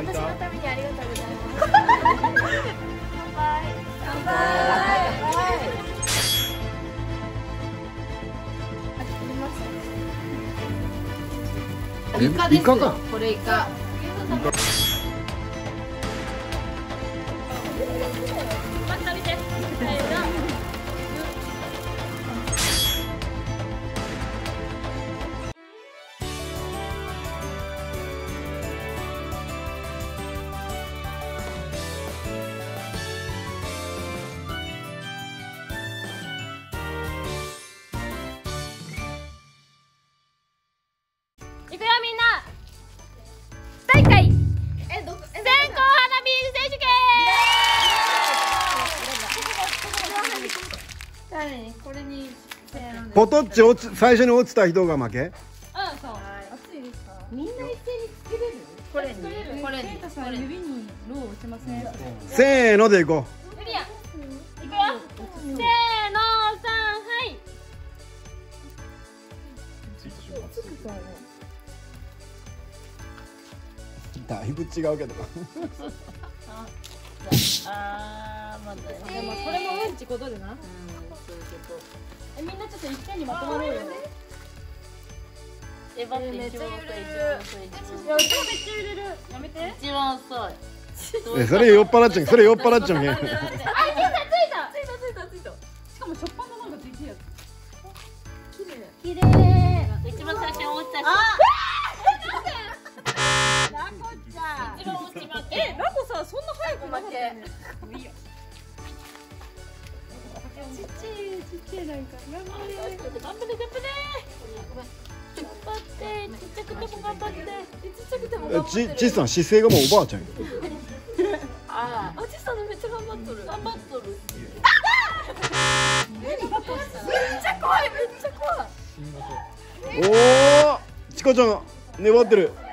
私のためにありがとうございます。乾杯。乾杯。 イカですよ。これイカ。 いくよみんな。大会線香花火選手権。 誰？これにポトッチ落ち最初に落ちた人が負け。 うん、そう。 熱いですか？ みんな一斉につけれる？ これに。 これに。 ケイタさん指にロー落ちません？ せーのでいこ無理や。いくよ。せーの、3、はい。 だいぶ違うけど。 まだ。 でもそれもうんちことでな。 そういうこと。 みんなちょっと一斉にまとまろうよ。 待って、一番遅い。 いや、めっちゃ揺れる。やめて。 一番遅い。 それ酔っ払っちゃう。それ酔っ払っちゃうね。 あ、ついた。 しかも食パンのなんかついてるやつ。 綺麗。 一番最初に落ちた人。一番落ちまくり。 ラコさ、そんな早く負け。ちっちゃいなんか。頑張れ。 頑張れ。ちっちゃくても頑張って。 ちっちゃくても頑張ってる。 ちっさん姿勢がもうおばあちゃんよ。 あちっさんめっちゃ頑張っとる。 頑張っとる。 めっちゃ怖い。 おお、チコちゃん粘ってる。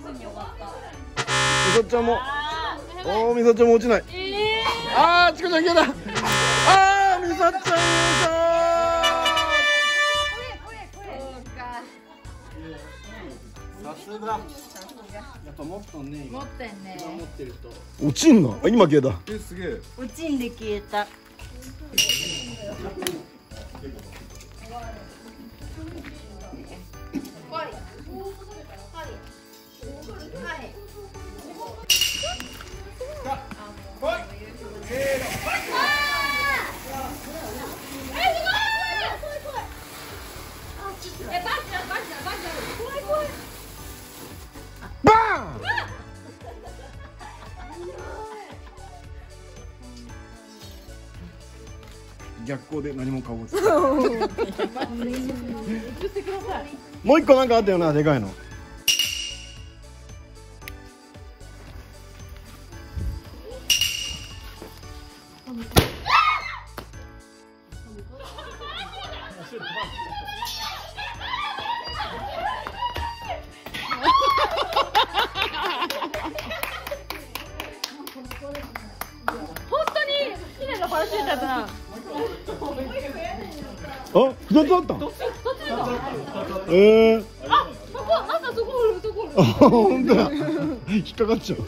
みそちゃんも。おお、みそちゃんも落ちない。ああ、チコちゃん消えた。ああ、みそちゃん優勝。さすが。やっぱ持っとんね。 持ってんね。 持ってると。落ちんの？今消えた。すげえ。 落ちんで消えた。 バーン。逆光で何も顔をつけない。もう一個なんかあったよな、でかいの。 本当に綺麗なパラシュートだったな。 あ、二つあった。 あ、そこ、またそこおる、そこおる。 あ、本当だ。引っかかっちゃう。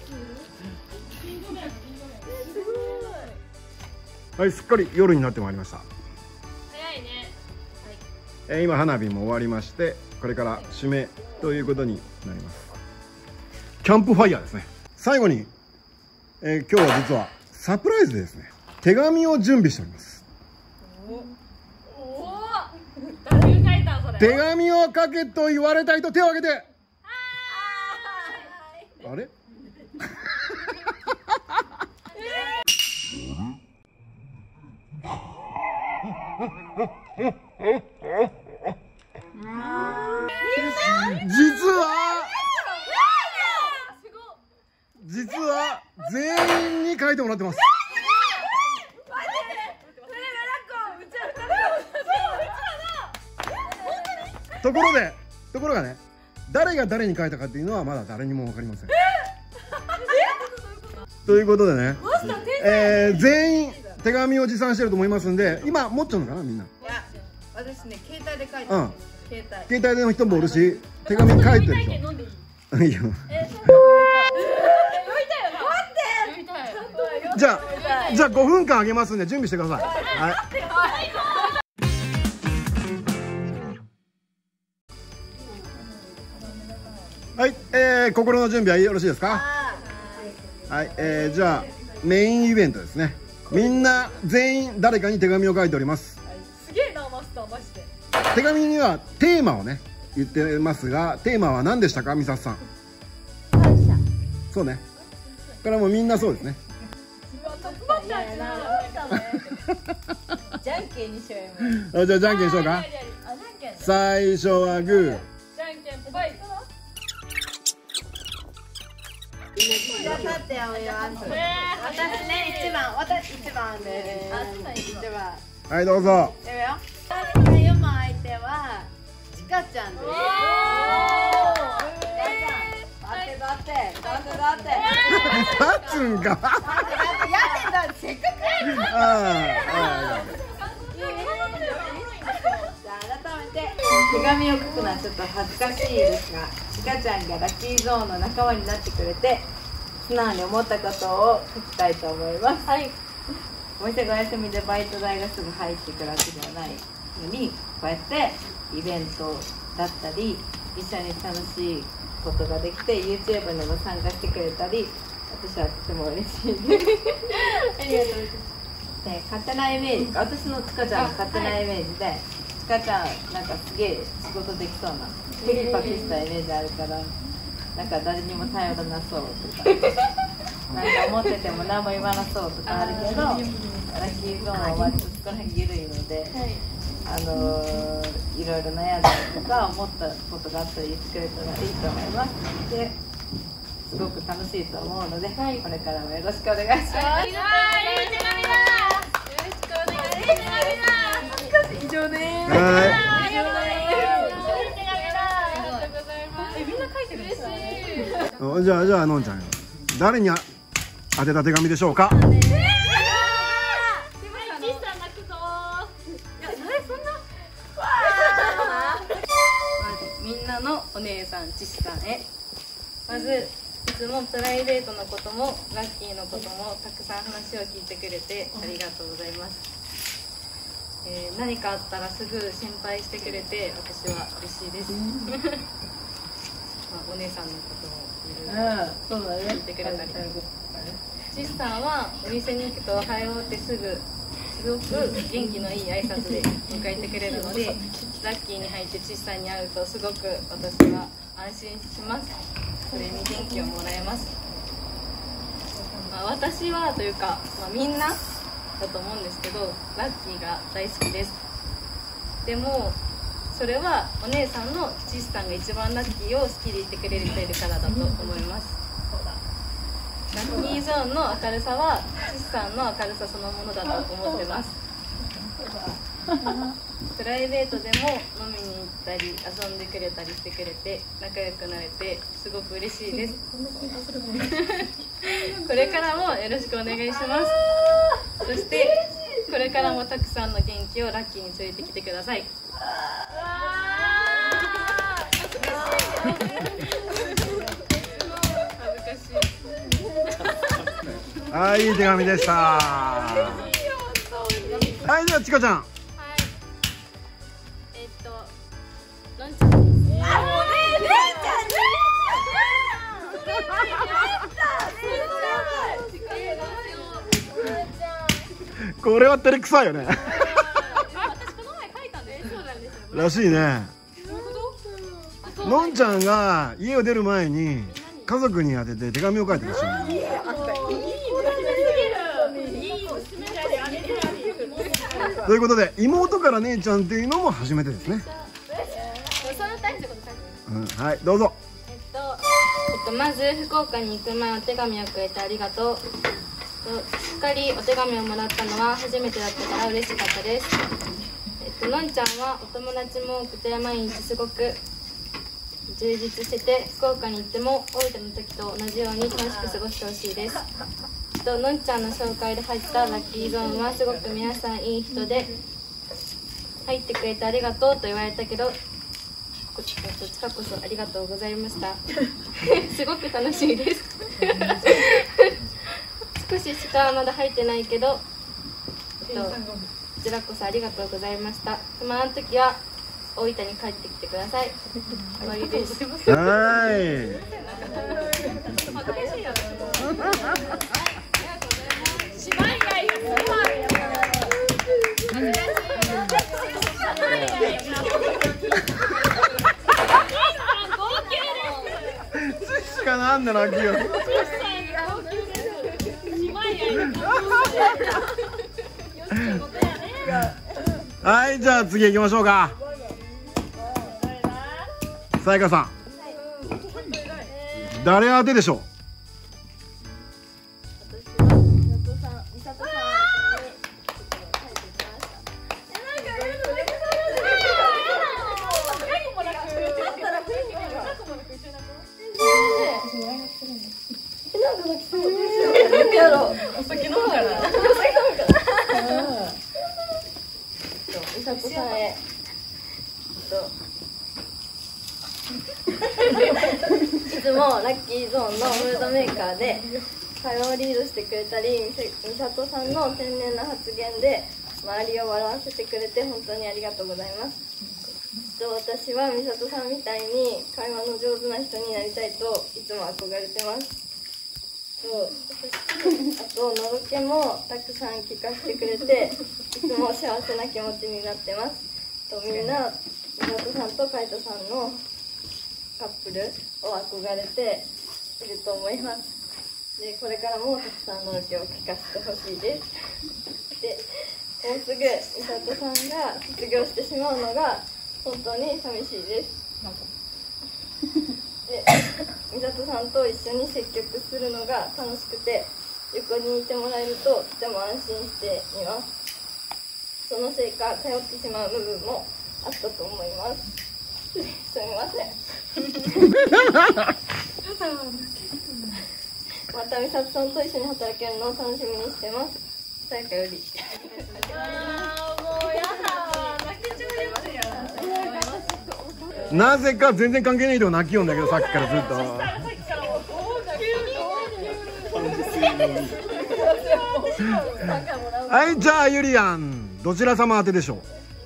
はい、すっかり夜になってまいりました。 早いね。 今花火も終わりまして、これから締めということになります。キャンプファイヤーですね。最後に、今日は実はサプライズでですね、手紙を準備しております。 誰が書いたんそれ。 手紙を書けと言われた人手を挙げて。あれ？実は全員に書いてもらってます。ところがね、誰が誰に書いたかっていうのはまだ誰にも分かりません。ということでね、全員手紙を持参してると思いますんで、今持っちゃうのかな、みんな。 いや、私ね、携帯で書いてる。 携帯の人もおるし、手紙書いてる人。いいよ。 じゃあ5分間あげますんで準備してください。はい、心の準備はよろしいですか。はい、じゃあメインイベントですね。みんな全員誰かに手紙を書いております。 すげえな、マスターマジで。 手紙にはテーマをね言ってますが、テーマは何でしたか、みささん。 感謝。 そうね。これはもうみんなそうですね。 じゃんけんにしようよ。 じゃあじゃんけんしようか。最初はグー。 じゃんけんぽい。 じゃあ立ってやめます。私ね、1番、私1番で。1番。 はい、どうぞ。 やめよ。読む相手はちかちゃんです。だって。 立つんか。 せっかく。 あじゃあ改めて手紙を書くのはちょっと恥ずかしいですが、ちかちゃんがラッキーゾーンの仲間になってくれて素直に思ったことを書きたいと思います。はい。お店がお休みでバイト代がすぐ入ってくるわけではないのに、こうやってイベントだったり一緒に楽しいことができて YouTube にも参加してくれたり、私はとても嬉しいです。ありがとうございます。で、勝手なイメージ、私のちかちゃんの勝手なイメージで、ちかちゃんなんかすげえ仕事できそうなテキパキしたイメージあるから、なんか誰にも頼らなそうとかなんか思ってても何も言わなそうとかあるけど、ラッキーゾーンは割とそこら辺緩いので、いろいろ悩んだりとか思ったことがあったら言ってくれたらいいと思います。ですごく楽しいと思うので、これからもよろしくお願いします。以上です。みんな書いてるんですか。 じゃあのんちゃん、誰に宛てた手紙でしょうか。 みんなのお姉さん、ちしさんへ。まずいつもプライベートのこともラッキーのこともたくさん話を聞いてくれてありがとうございます。何かあったらすぐ心配してくれて私は嬉しいです。お姉さんのこともいろいろ聞いてくれたり、ちしさんはお店に行くとおはようってすごく元気のいい挨拶で迎えてくれるので、ラッキーに入ってちしさんに会うとすごく私は安心します。それに元気をもらえます。私はというか、みんなだと思うんですけど、ラッキーが大好きです。でもそれはお姉さんのちしさんが一番ラッキーを好きでいてくれているからだと思います。ラッキーゾーンの明るさはちしさんの明るさそのものだと思ってます。プライベートでも飲みに行ったり遊んでくれたりしてくれて仲良くなれてすごく嬉しいです。これからもよろしくお願いします。そしてこれからもたくさんの元気をラッキーに連れてきてください。 はい、いい手紙でした。はい、じゃあちかちゃん。 のんちゃんです。 これは照れくさいよね。 私この前書いたんで。そうなんですよ。 らしいね。のんちゃんが家を出る前に家族に宛てて手紙を書いてらっしゃる。ということで妹から姉ちゃんっていうのも初めてですね。はい、どうぞ。 まず福岡に行く前お手紙をくれてありがとう。しっかりお手紙をもらったのは初めてだったから嬉しかったです。のんちゃんはお友達も多くて毎日すごく充実してて、福岡に行っても大分の時と同じように楽しく過ごしてほしいです。のんちゃんの紹介で入ったラッキーゾーンはすごく皆さんいい人で、入ってくれてありがとうと言われたけどちかこそありがとうございました。すごく楽しいです。少ししかまだ入ってないけど、こちらこそありがとうございました。不満の時は大分に帰ってきてください。終わりです。 はい。しかなんで泣きよ。はい、じゃあ次行きましょうか。さやかさん、誰当てでしょう。 いつもラッキーゾーンのムードメーカーで会話をリードしてくれたり、みさとさんの天然な発言で周りを笑わせてくれて本当にありがとうございます。私はみさとさんみたいに会話の上手な人になりたいといつも憧れてます。あとのろけもたくさん聞かせてくれていつも幸せな気持ちになってます。みんなみさとさんと海斗さんのカップルを憧れていると思います。でこれからもたくさんのろけを聞かせてほしいです。でもうすぐみさとさんが卒業してしまうのが本当に寂しいです。でみさとさんと一緒に接客するのが楽しくて横にいてもらえるととても安心しています。そのせいか頼ってしまう部分もあったと思います。すみません。またみさとさんと一緒に働けるのを楽しみにしてます。さやかより。 なぜか全然関係ない人が泣きよんだけど、さっきからずっと。はい、じゃあゆりやん、どちら様当てでしょう。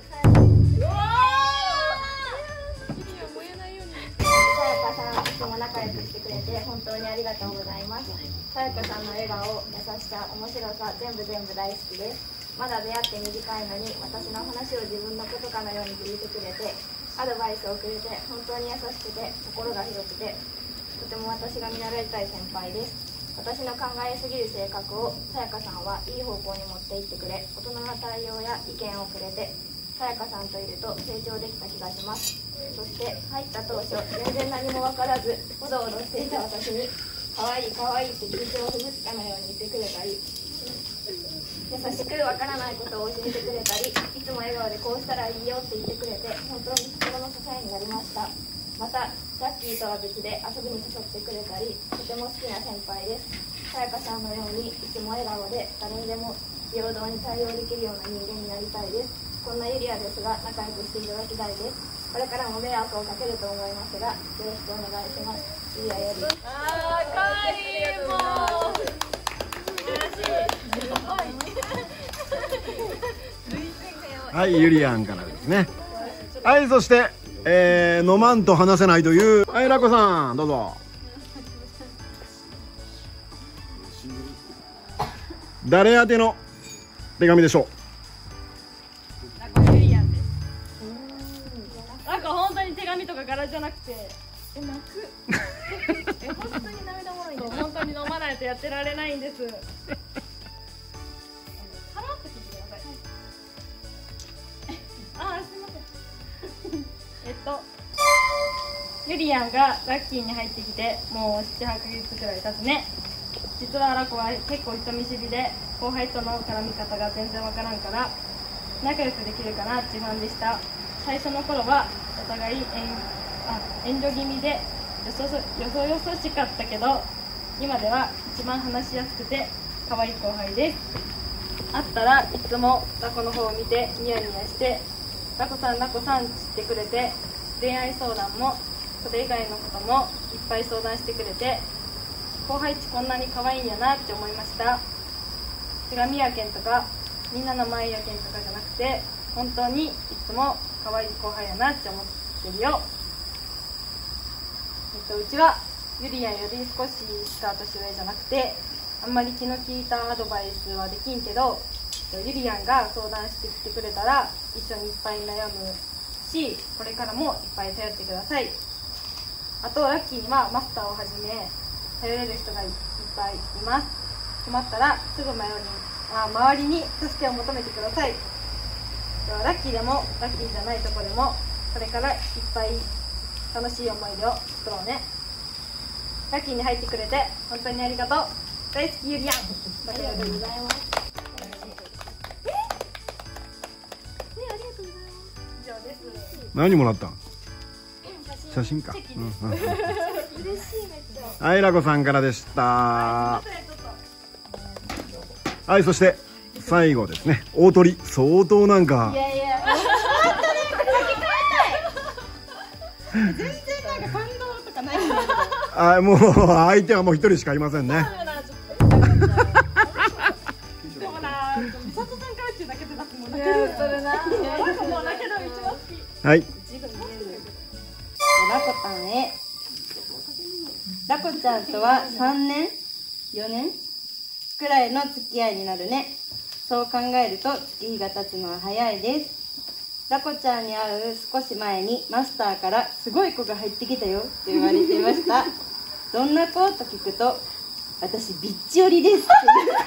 仲良くしてくれて本当にありがとうございます。さやかさんの笑顔、優しさ、面白さ、全部大好きです。まだ出会って短いのに私の話を自分のことかのように聞いてくれてアドバイスをくれて本当に優しくて心が広くてとても私が見習いたい先輩です。私の考えすぎる性格をさやかさんはいい方向に持っていってくれ、大人な対応や意見をくれてさやかさんといると成長できた気がします。そして入った当初全然何も分からずおどおどしていた私に可愛い可愛いって緊張をほぐすかのように言ってくれたり、優しくわからないことを教えてくれたり、いつも笑顔でこうしたらいいよって言ってくれて本当に心の支えになりました。またラッキーとは別で遊びに誘ってくれたりとても好きな先輩です。さやかさんのようにいつも笑顔で誰にでも平等に対応できるような人間になりたいです。こんなユリアですが仲良くしていただきたいです。これからも迷惑をかけると思いますがよろしくお願いします。ユリアより。 かわいい。もうはい、ゆりやんからですね。はい、そして、飲まんと話せないという、はい、ラコさんどうぞ。誰宛ての手紙でしょう。なんか本当に手紙とか柄じゃなくて泣く本当に涙もろいんです。本当に飲まないとやってられないんです。さらっと聞いてください。あ、すみません。ゆりやんがラッキーに入ってきてもう 7,8 ヶ月くらい経つね。実はラコは結構人見知りで後輩との絡み方が全然わからんから仲良くできるかなって不安でした。最初の頃はお互い遠慮気味でよそよそしかったけど今では一番話しやすくて可愛い後輩です。会ったらいつもラコの方を見てニヤニヤしてラコさんラコさんって言ってくれて恋愛相談もそれ以外のこともいっぱい相談してくれて後輩っちこんなに可愛いんやなって思いました。 手紙やけんとかみんなの前やけんとかじゃなくて、本当にいつも可愛い後輩やなって思ってるよ。うちはゆりやんより少ししか年上じゃなくて、あんまり気の利いたアドバイスはできんけど、ゆりやんが相談してきてくれたら一緒にいっぱい悩むし、これからもいっぱい頼ってください。あとラッキーにはマスターをはじめ頼れる人がいっぱいいます。困ったらすぐ周りに助けを求めてください。ラッキーでもラッキーじゃないとこでもこれからいっぱい楽しい思い出を作ろうね。ラッキーに入ってくれて本当にありがとう。大好きゆりやん。 ありがとうございます。 以上です。 何もらったん？写真か。 嬉しい、めっちゃ。 はい、ラコさんからでした。はい、そして最後ですね。大鳥、相当なんか。 いやいや、 全然なんか感動とかないんだけど。 あ、もう相手はもう一人しかいませんね。 でもな、美里さんからっていうだけでだってもう泣ける。 それな。 もう泣けるの一番好き。 はい。 ラコタンへ。ラコちゃんとは3年4年くらいの付き合いになるね。そう考えると月日が経つのは早いです。ラコちゃんに会う少し前にマスターからすごい子が入ってきたよって言われていました。どんな子と聞くと、私ビッチ寄りですって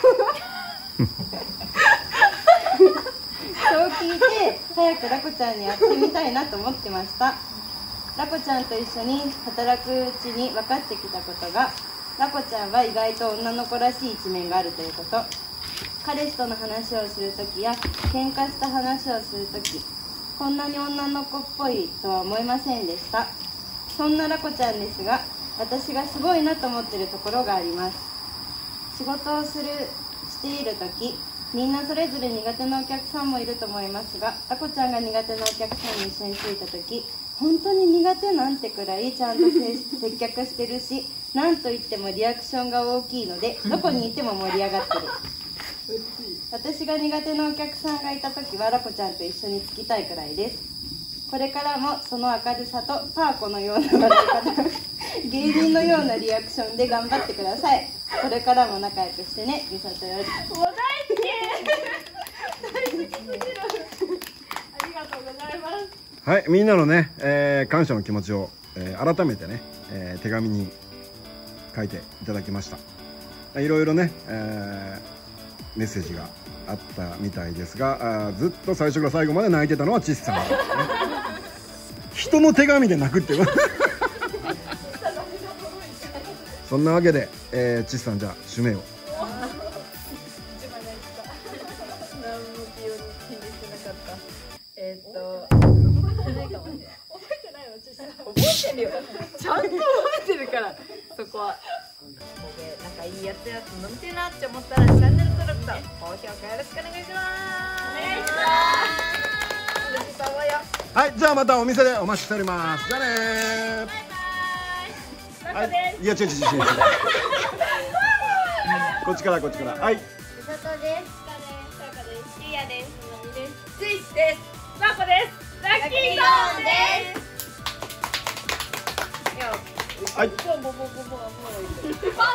そう聞いて早くラコちゃんに会ってみたいなと思ってました。ラコちゃんと一緒に働くうちに分かってきたことが、ラコちゃんは意外と女の子らしい一面があるということ。彼氏との話をするときや喧嘩した話をするとき、こんなに女の子っぽいとは思いませんでした。そんなラコちゃんですが、私がすごいなと思っているところがあります。仕事をしているとき、みんなそれぞれ苦手なお客さんもいると思いますが、ラコちゃんが苦手なお客さんに一緒についたとき、本当に苦手なんてくらいちゃんと接客してるし、なんといってもリアクションが大きいので、どこにいても盛り上がってる。私が苦手なお客さんがいた時はラコちゃんと一緒につきたいくらいです。これからもその明るさとパーコのような笑い方、芸人のようなリアクションで頑張ってください。これからも仲良くしてね。みさとより。 もう大好き。大好きすぎる。ありがとうございます。 はい、みんなのね、感謝の気持ちを、改めてね、手紙に書いていただきました。いろいろね、メッセージがあったみたいですが、ずっと最初から最後まで泣いてたのはチッさんですね。人の手紙で泣くっていうそんなわけで、チッさん、じゃあ締めを。 何も気にしてなかった。古いかもしれない。覚えてないの？覚えてるよ。ちゃんと覚えてるから、そこは。なんかいいやつ飲みてえなって思ったらチャンネル登録と高評価よろしくお願いします。お願いします。 はい、じゃあまたお店でお待ちしております。じゃあねー。 バイバイ。 はい、いや違う。こっちから。はい。 みさとです。かです。ゆうやです。のみです。 スイッチです。マコです。ラッキーゾーンです。 はい。 ボボボボボボボ